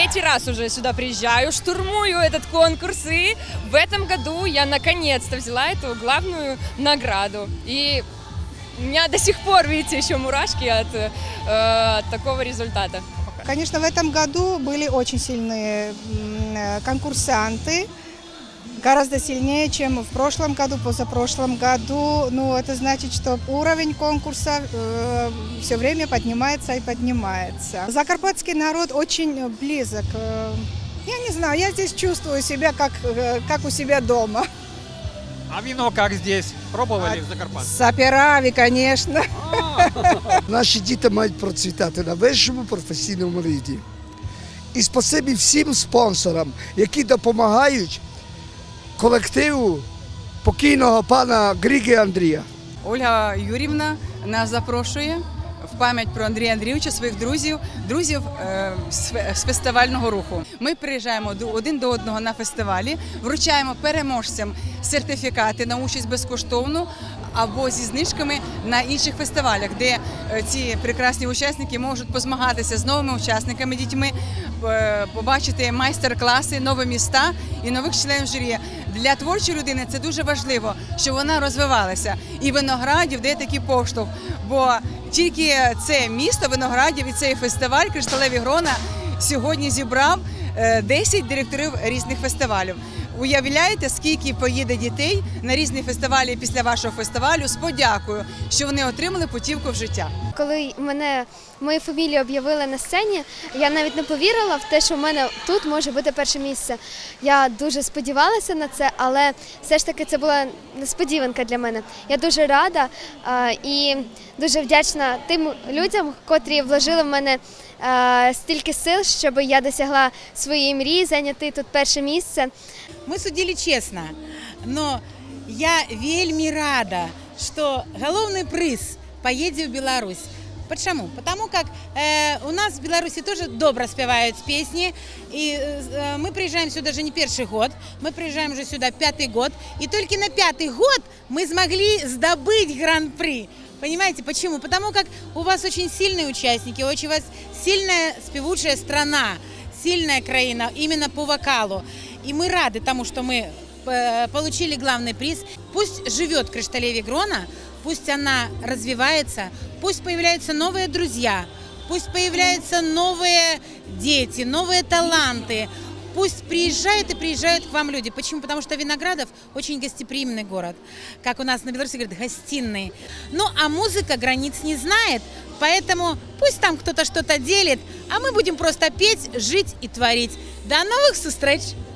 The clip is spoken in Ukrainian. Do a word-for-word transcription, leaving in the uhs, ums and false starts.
третий раз уже сюда приезжаю, штурмую этот конкурс, и в этом году я наконец-то взяла эту главную награду. И у меня до сих пор, видите, еще мурашки от, э, от такого результата. Конечно, в этом году были очень сильные конкурсанты, гораздо сильнее, чем в прошлом году, позапрошлом году. Ну, это значит, что уровень конкурса э, все время поднимается и поднимается. Закарпатский народ очень близок. Я не знаю, я здесь чувствую себя как, как у себя дома. А вино как здесь? Пробовали в Закарпатті? Сапераві, конечно. Наші діти мають процвітати на вищому професійному рівні. І спасибі всім спонсорам, які допомагають колективу покійного пана Григи Андрія. Ольга Юрівна нас запрошує в пам'ять про Андрія Андрійовича, своїх друзів, друзів е, з фестивального руху. Ми приїжджаємо один до одного на фестивалі, вручаємо переможцям сертифікати на участь безкоштовну або зі знижками на інших фестивалях, де ці прекрасні учасники можуть позмагатися з новими учасниками, дітьми, побачити майстер-класи, нові міста і нових членів журі. Для творчої людини це дуже важливо, щоб вона розвивалася. І Виноградів дає такий поштовх, бо тільки це місто Виноградів і цей фестиваль «Кришталеві грона» сьогодні зібрав десять директорів різних фестивалів. Уявляєте, скільки поїде дітей на різні фестивалі після вашого фестивалю з подякою, що вони отримали путівку в життя. Коли мене, мою фамілію об'явили на сцені, я навіть не повірила в те, що в мене тут може бути перше місце. Я дуже сподівалася на це, але все ж таки це була несподіванка для мене. Я дуже рада і дуже вдячна тим людям, котрі вложили в мене стільки сил, щоб я досягла своєї мрії, зайняти тут перше місце. Мы судили честно, но я вельми рада, что головный приз поедет в Беларусь. Почему? Потому как э, у нас в Беларуси тоже добро спевают песни, и э, мы приезжаем сюда уже не первый год, мы приезжаем уже сюда пятый год, и только на пятый год мы смогли сдобыть гран-при. Понимаете, почему? Потому как у вас очень сильные участники, очень у вас сильная спевучая страна, сильная краина именно по вокалу. И мы рады тому, что мы получили главный приз. Пусть живет Кришталеві грона, пусть она развивается, пусть появляются новые друзья, пусть появляются новые дети, новые таланты. Пусть приезжают и приезжают к вам люди. Почему? Потому что Виноградов очень гостеприимный город. Как у нас на Беларуси говорят, гостиный. Ну, а музыка границ не знает, поэтому пусть там кто-то что-то делит, а мы будем просто петь, жить и творить. До новых встреч!